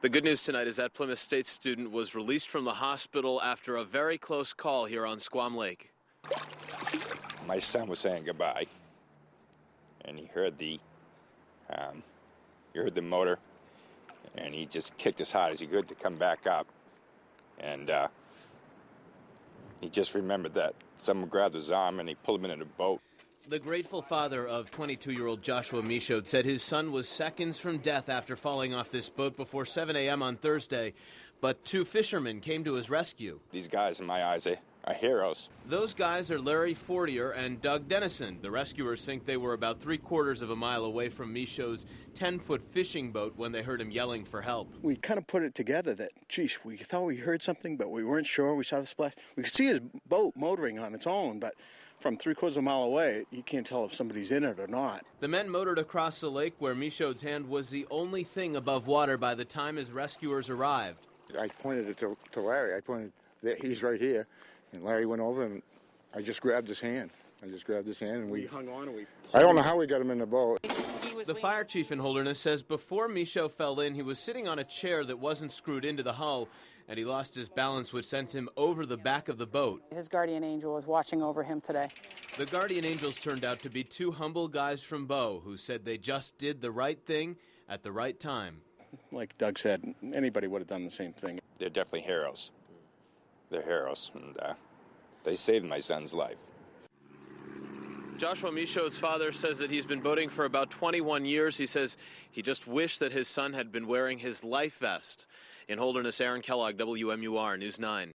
The good news tonight is that Plymouth State student was released from the hospital after a very close call here on Squam Lake. My son was saying goodbye, and he heard the motor, and he just kicked as hard as he could to come back up, and he just remembered that someone grabbed his arm and he pulled him into the boat. The grateful father of 22-year-old Joshua Michaud said his son was seconds from death after falling off this boat before 7 a.m. on Thursday, but two fishermen came to his rescue. These guys, in my eyes, are heroes. Those guys are Larry Fortier and Doug Dennison. The rescuers think they were about 3/4 of a mile away from Michaud's 10-foot fishing boat when they heard him yelling for help. We kind of put it together that, geez, we thought we heard something, but we weren't sure. We saw the splash. We could see his boat motoring on its own, but from 3/4 of a mile away, you can't tell if somebody's in it or not. The men motored across the lake where Michaud's hand was the only thing above water by the time his rescuers arrived. I pointed it to Larry. I pointed that he's right here. And Larry went over, and I just grabbed his hand. And we hung on, and I don't know how we got him in the boat. The fire chief in Holderness says before Michaud fell in, he was sitting on a chair that wasn't screwed into the hull, and he lost his balance, which sent him over the back of the boat. His guardian angel was watching over him today. The guardian angels turned out to be two humble guys from Bow who said they just did the right thing at the right time. Like Doug said, anybody would have done the same thing. They're definitely heroes. They're heroes, and they saved my son's life. Joshua Michaud's father says that he's been boating for about 21 years. He says he just wished that his son had been wearing his life vest. In Holderness, Aaron Kellogg, WMUR News 9.